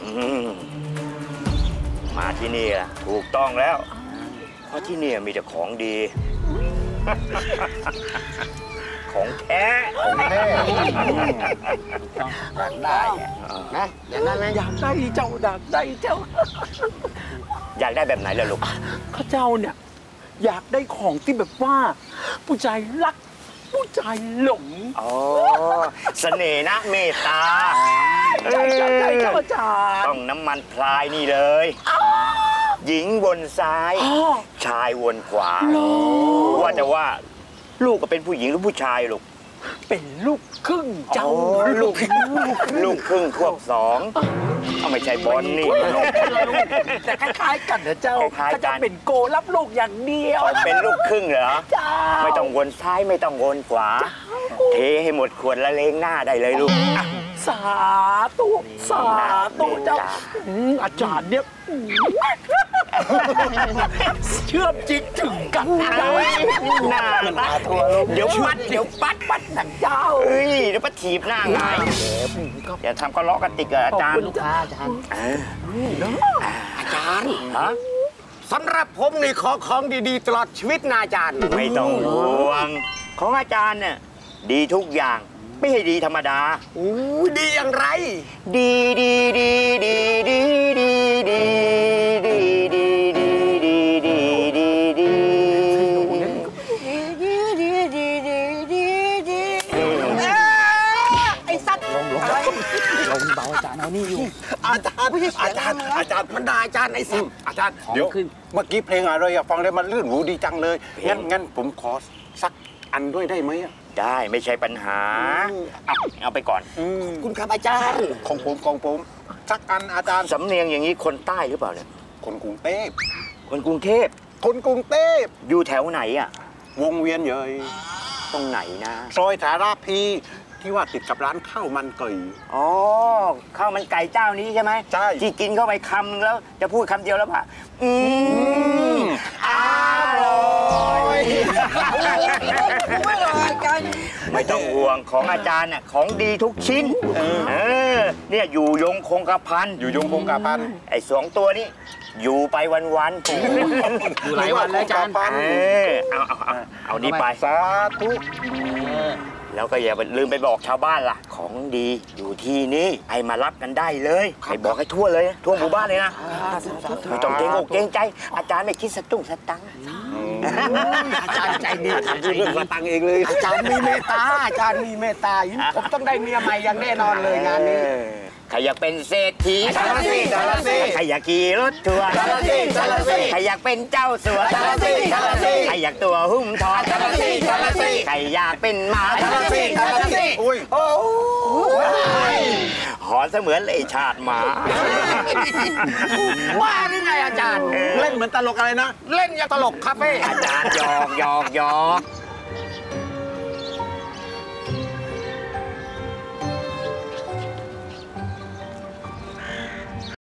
มาที่นี่ล่ะถูกต้องแล้วเพราะที่นี่มีแต่ของดี ของแท้ของแท้อยากได้นะอย่างนั้นไหมอยากได้เจ้าอยากได้เจ้าอยากได้แบบไหนล่ะลูกข้าเจ้าเนี่ยอยากได้ของที่แบบว่าผู้ชายรักผู้ชายหลงอ๋อเสน่ห์นะเมตตาใจข้าพเจ้าต้องน้ำมันพลายนี่เลยหญิงวนซ้ายชายวนขวาว่าแต่ว่าลูกก็เป็นผู้หญิงหรือผู้ชายลูกเป็นลูกครึ่งเจ้าลูกครึ่งควบสองไม่ใช่บอลนี่แต่คล้ายๆกันนะเจ้าก็จะเป็นโกรับลูกอย่างเดียวเป็นลูกครึ่งเหรอไม่ต้องวนซ้ายไม่ต้องวนขวาเทให้หมดขวดละเลงหน้าได้เลยลูกสาธุสาธุเจ้าอาจารย์เนี่ยเชื่อมจิตถึงกันหน้าเดี๋ยวปัดหนังเจ้าเดี๋ยวปัดถีบหน้าไงอย่าทำก็ล้อกันติกอาจารย์อาจารย์ฮะสำหรับผมนี่ขอของดีๆตลอดชีวิตนะอาจารย์ไม่ต้องห่วงของอาจารย์เนี่ยดีทุกอย่างไม่ให้ดีธรรมดาดีอย่างไรดีไอ้สัตว์ลงเบาอาจารย์เอานี่อยู่อาจารย์มันด่าอาจารย์ไอ้สัตว์อาจารย์เดี๋ยวเมื่อกี้เพลงอะไรฟังได้มันลื่นหูดีจังเลยงั้นผมขอสักอันด้วยได้ไหมได้ไม่ใช่ปัญหาเอาไปก่อนคุณครับอาจารย์ของผมสักอันอาจารย์สำเนียงอย่างนี้คนใต้หรือเปล่าเนี่ยคนกรุงเทพคนกรุงเทพอยู่แถวไหนอ่ะวงเวียนใหญ่ตรงไหนนะซอยสาราพีที่ว่าติดกับร้านข้าวมันไก่อ๋อข้าวมันไก่เจ้านี้ใช่ไหมใช่ที่กินเข้าไปคำแล้วจะพูดคำเดียวแล้วป่ะอร่อยไม่ต้องห่วงของอาจารย์น่ะของดีทุกชิ้นเนี่ยอยู่ยงคงกระพันไอ้2 ตัวนี้อยู่ไปวันๆอยู่หลายวันแล้วอาจารย์เอานี่ไปสาธุแล้วก็อย่าลืมไปบอกชาวบ้านล่ะของดีอยู่ที่นี่ให้มารับกันได้เลยให้บอกให้ทั่วเลยทั่วหมู่บ้านเลยนะไม่ต้องเกรงอกเกรงใจอาจารย์ไม่คิดสตุ้งสตังค์อาจารย์ใจดีทำเรื่องสตังค์เองเลยอาจารย์มีเมตตาผมต้องได้เมียใหม่อย่างแน่นอนเลยงานนี้ใครอยากเป็นเศรษฐีใครอยากขี่รถทัวร์ใครอยากเป็นเจ้าสัวใครอยากตัวหุ้มทองใครอยากเป็นหมาหอนเสมือนเลยชาติหมาว่าหรือไงอาจารย์เล่นเหมือนตลกอะไรนะเล่นอย่างตลกคาเฟ่อาจารย์หยอก